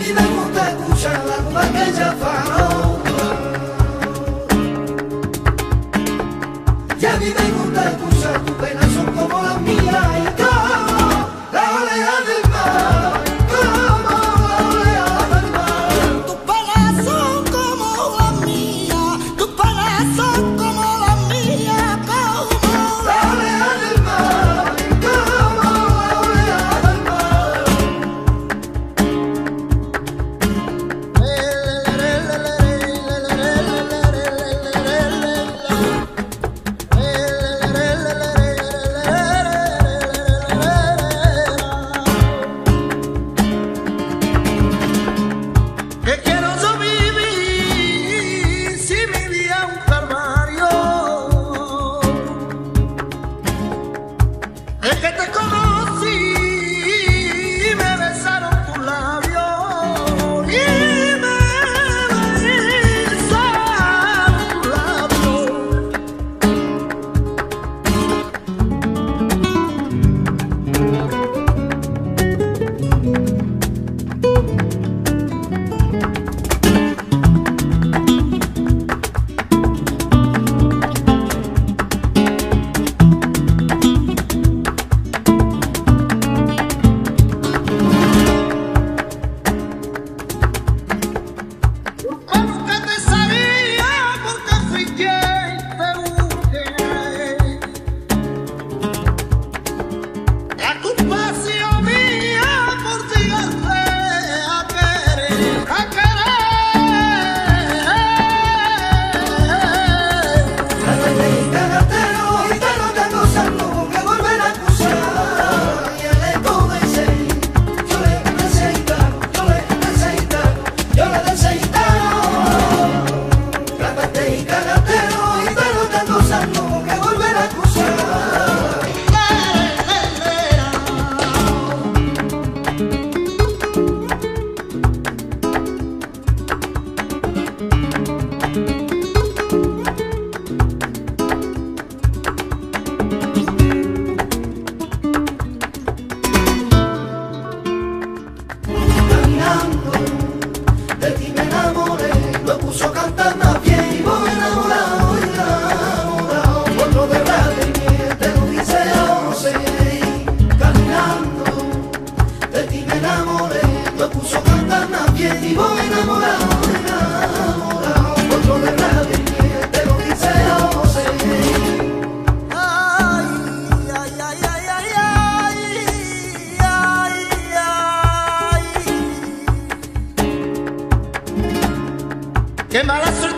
mí me gusta escuchar la rumba que ella farola. Y a mí me gusta escuchar tus penas son como las mías y como la oleada del mar, como la oleada del mar. Tus penas son como las mías, tus penas son como las mías, como La oleada del mar, como la oleada del mar. ¿Qué quiero yo vivir si mi vida es un calvario? Es que te conocí y me besaron tus labios y me besaron tus labios. Nunca te sabía porque fui quien te busqué. La culpa ha sido mía por llegarte a querer, a querer. Cállate y cágatelo y te lo estás gozando que volver a acusar. Y el eco de ese, yo le necesitaba, yo le necesitaba, yo le necesitaba. Cállate y cágatelo y te lo estás gozando que volver a acusar. Caminando, de ti me enamoré, lo puso a cantar más bien y voy enamorado, enamorado. Otro de verdad y te lo dice José. Caminando, de ti me enamoré, lo puso a cantar más bien y voy enamorado, enamorado. Otro de verdad y te lo dice José. Ay, ay, ay, ay, ay, ay, ay, ay. Qué mala suerte.